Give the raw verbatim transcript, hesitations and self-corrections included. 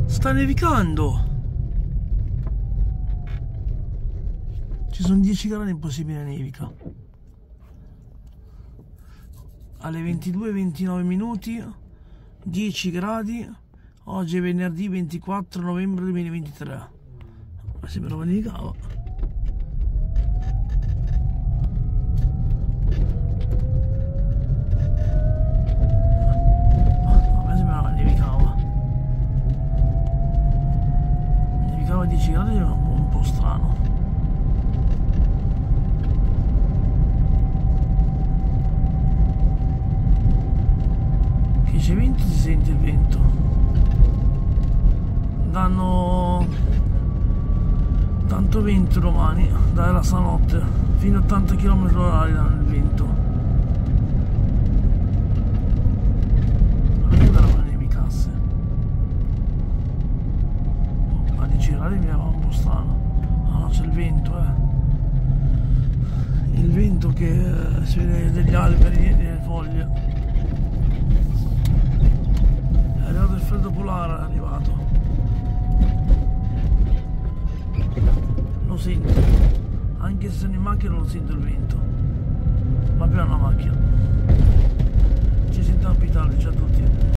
Sta nevicando. Ci sono dieci gradi, impossibile nevica. Alle ventidue e ventinove minuti, dieci gradi. Oggi è venerdì ventiquattro novembre duemilaventitré. Ma sembrava nevicava. A me sembrava nevicava. Nevicava a dieci gradi, è un po' strano. Che c'è vento, si sente il vento. Danno tanto vento domani, dalla stanotte, fino a ottanta chilometri orari danno il vento. Ma che bella nevicasse. A dieci gradi mi va un po' strano. Ah no, c'è il vento, eh. Il vento che si vede degli alberi e delle foglie. È arrivato il freddo polare, è arrivato. Lo sento, anche se sono in macchina non sento il vento, ma abbiamo una macchina. Ci sentiamo più tardi, ciao a tutti.